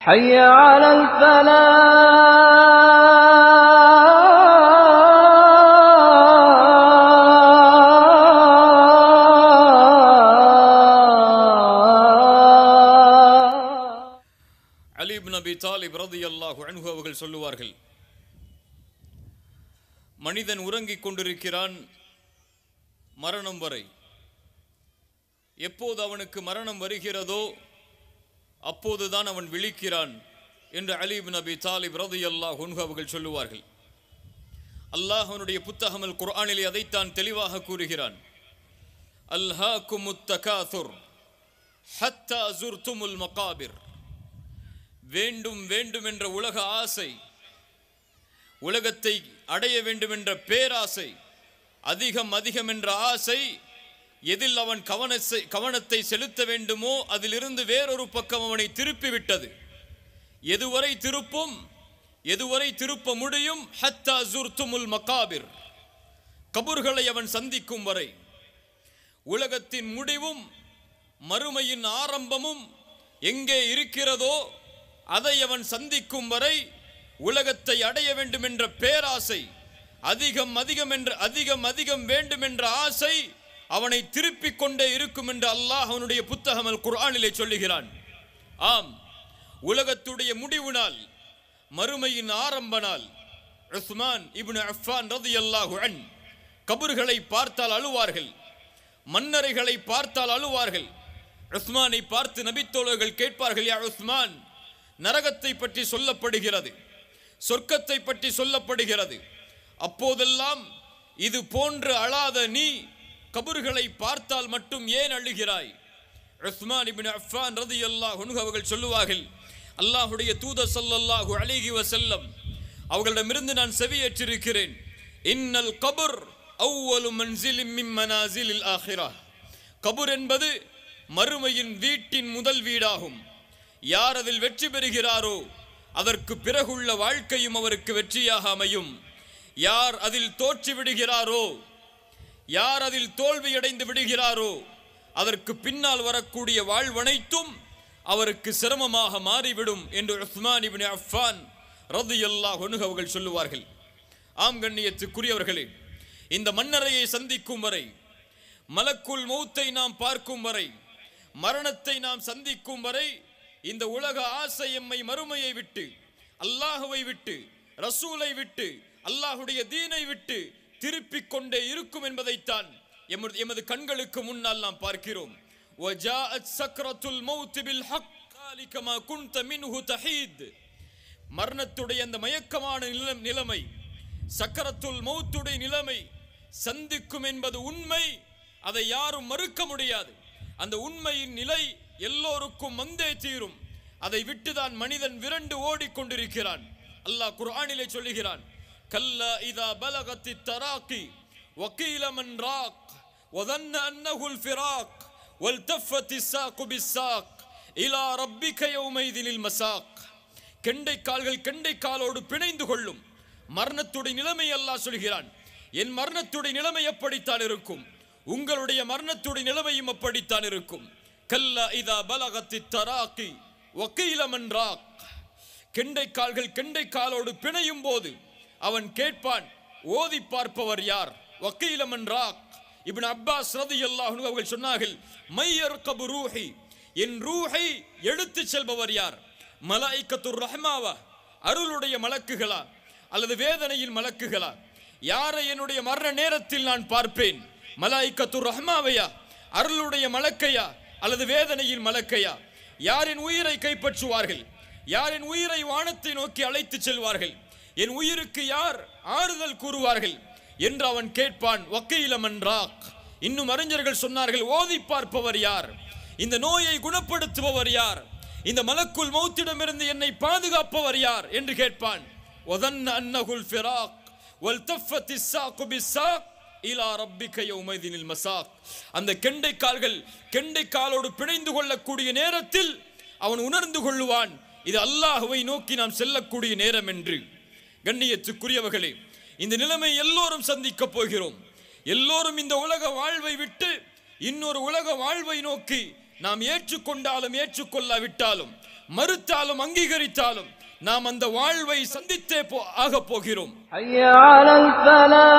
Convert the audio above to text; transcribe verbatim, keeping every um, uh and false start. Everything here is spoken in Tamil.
حي على الفلاح. அலி இப்னு அபி தாலிப் ரலியல்லாஹு அன்ஹு அவர்கள் சொல்லுவார்கள், மனிதன் உறங்கிக் கொண்டிருக்கிறான் மரணம் வரை. எப்போது அவனுக்கு மரணம் வருகிறதோ அப்போதுதான் அவன் விழிக்கிறான் என்று அலி இப்னு அபி தாலிப் ரலியல்லாஹு அன்ஹு அவர்கள் சொல்லுவார்கள். அல்லாஹ் அவனுடைய புத்தகம் அல் குர்ஆனிலே அதைத்தான் தெளிவாக கூறுகிறான். அல்ஹாகுமுத் தகாசுர் ஹத்தா ஸுர்துமுல் மகாபிர். வேண்டும் வேண்டும் என்ற உலக ஆசை, உலகத்தை அடைய வேண்டும் என்ற பேராசை, அதிகம் அதிகம் என்ற ஆசை, எதில் அவன் கவனத்தை கவனத்தை செலுத்த வேண்டுமோ அதிலிருந்து வேறொரு பக்கம் அவனை திருப்பி விட்டது. எதுவரை திருப்பும், எதுவரை திருப்ப முடியும்? ஹத்தா ஸுர்துமுல் மகாபிர். கபர்களை அவன் சந்திக்கும் வரை. உலகத்தின் முடிவும் மறுமையின் ஆரம்பமும் எங்கே இருக்கிறதோ அதை அவன் சந்திக்கும் வரை உலகத்தை அடைய வேண்டும் என்ற பேராசை, அதிகம் அதிகம் என்ற அதிகம் அதிகம் வேண்டும் என்ற ஆசை அவனை திருப்பிக் கொண்டே இருக்கும் என்று அல்லாஹ் அவனுடைய புத்தகம் அல் குர்ஆனிலே சொல்லுகிறான். ஆம், உலகத்துடைய முடிவு நாள், மறுமையின் ஆரம்ப நாள். உஸ்மான் இப்னு அஃபான் ரலியல்லாஹு அன்ஹு கபர்களை பார்த்தால் அழுவார்கள், மன்னரைகளை பார்த்தால் அழுவார்கள். உஸ்மானை பார்த்து நபித்தோழர்கள் கேட்பார்கள், யா உஸ்மான், நரகத்தை பற்றி சொல்லப்படுகிறது, சொர்க்கத்தை பற்றி சொல்லப்படுகிறது, அப்போதெல்லாம் இது போன்று அழாத நீ கபர்களை பார்த்தால் மட்டும் ஏன் அழுகிறாய்? உஸ்மான் இப்னு அஃபான் ரலியல்லாஹு அன்ஹு அவர்கள் சொல்லுவார்கள், அல்லாஹ்வுடைய தூதர் ஸல்லல்லாஹு அலைஹி வஸல்லம் அவர்களிடமிருந்து நான் செவியேற்றிருக்கிறேன், இன்னல் கபர் அவ்வலு மன்சிலின் மின் மனாசிலில் ஆகிரா. கபர் என்பது மறுமையின் வீட்டின் முதல் வீடாகும். யார் அதில் வெற்றி பெறுகிறாரோ அதற்கு பிறகுள்ள வாழ்க்கையும் அவருக்கு வெற்றியாக அமையும். யார் அதில் தோற்று விடுகிறாரோ, யார் அதில் தோல்வியடைந்து விடுகிறாரோ அதற்கு பின்னால் வரக்கூடிய வாழ்வனைத்தும் அவருக்கு சிரமமாக மாறிவிடும் என்று உஸ்மான் இப்னு அஃபான் ரலியல்லாஹு அன்ஹு அவர்கள் சொல்லுவார்கள். ஆம் கண்ணியத்துக்குரியவர்களே, இந்த மன்னரையை சந்திக்கும் வரை, மலக்குல் மௌத்தை நாம் பார்க்கும் வரை, மரணத்தை நாம் சந்திக்கும் வரை இந்த உலக ஆசை எம்மை மறுமையை விட்டு, அல்லாஹுவை விட்டு, ரசூலை விட்டு, அல்லாஹுடைய தீனை விட்டு திருப்பிக் கொண்டே இருக்கும் என்பதைத்தான் எமது எமது கண்களுக்கு முன்னால் நாம் பார்க்கிறோம். வஜாஅத் சக்ரத்துல் மௌத் பில் ஹக் ذلك ما كنت منه تحيد. மரணத்துடைய அந்த மயக்கமான நிலைமை, சக்கரத்துல் மௌத்துடைய நிலைமை சந்திக்கும் என்பது உண்மை. அதை யாரும் மறுக்க முடியாது. அந்த உண்மையின் நிலை எல்லோருக்கும் வந்தே தீரும். அதை விட்டுதான் மனிதன் விரண்டு ஓடிக்கொண்டிருக்கிறான். அல்லாஹ் குர்ஆனிலே சொல்லுகிறான், கல்லா இதா பலகத்தி தராக்கி வகீல மன் ராக் வதன்ன அன்னஹுல் ஃபிராக் வல்தஃபத்தி ஸாகு பிஸ்ஸாக் இலா ரப்பிக யௌமைதினில் மஸாக். கெண்டை கால்கள் கெண்டை காலோடு பிணைந்து கொள்ளும். மரணத்துடைய நிலைமை அல்லாஹ் சொல்கிறான். என் மரணத்துடைய நிலைமை எப்படித்தான் இருக்கும், உங்களுடைய மரணத்துடைய நிலைமையும் அப்படித்தான் இருக்கும். கல்லா இதா பலகத்தி தராக்கி வகீல மன் ராக். கெண்டை கால்கள் கெண்டை காலோடு பிணையும் போது அவன் கேட்பான், ஓதி பார்ப்பவர் யார்? வகீல மன் ராக். இப்னு அப்பாஸ் ரலியல்லாஹு அன்ஹு அவர்கள் சொன்னார்கள், மையர்கபு ரூஹி, என் ரூஹை எடுத்து செல்பவர் யார்? மலாயிகத்துர் ரஹ்மாவா, அருளுடைய மலக்குகளா அல்லது வேதனையின் மலக்குகளா? யாரை என்னுடைய மரண நேரத்தில் நான் பார்ப்பேன்? மலாயிகத்துர் ரஹ்மாவையா, அருளுடைய மலக்கையா அல்லது வேதனையின் மலக்கையா? யாரின் உயிரை கைப்பற்றுவார்கள்? யாரின் உயிரை வானத்தை நோக்கி அழைத்து செல்வார்கள்? என் உயிருக்கு யார் ஆறுதல் கூறுவார்கள் என்று அவன் கேட்பான். வக்கீல மன் ராக். இன்னும் அறிஞர்கள் சொன்னார்கள், ஓதி பார்ப்பவர் யார்? இந்த நோயை குணப்படுத்துபவர் யார்? இந்த மலக்குல் மௌத்திடமிருந்து என்னை பாதுகாப்பவர் யார் என்று கேட்பான். வதன்ன அன்னஹுல் ஃபிராக் வல்தஃபத்தி ஸாகு பிஸ்ஸாக் இலா ரப்பிக யௌமைதினில் மஸாக். அந்த கெண்டை கால்கள் கெண்டை காலோடு பிணைந்து கொள்ளக்கூடிய நேரத்தில் அவன் உணர்ந்து கொள்ளுவான், இது அல்லாஹுவை நோக்கி நாம் செல்லக்கூடிய நேரம் என்று. கண்ணியத்துக்குரியவர்களே, இந்த நிலைமை எல்லோரும் சந்திக்க போகிறோம். எல்லோரும் இந்த உலக வாழ்வை விட்டு இன்னொரு உலக வாழ்வை நோக்கி நாம் ஏற்றுக்கொண்டாலும் ஏற்றுக்கொள்ளாவிட்டாலும் மறுத்தாலும் அங்கீகரித்தாலும் நாம் அந்த வாழ்வை சந்தித்தே ஆக போகிறோம். حي على الفلاح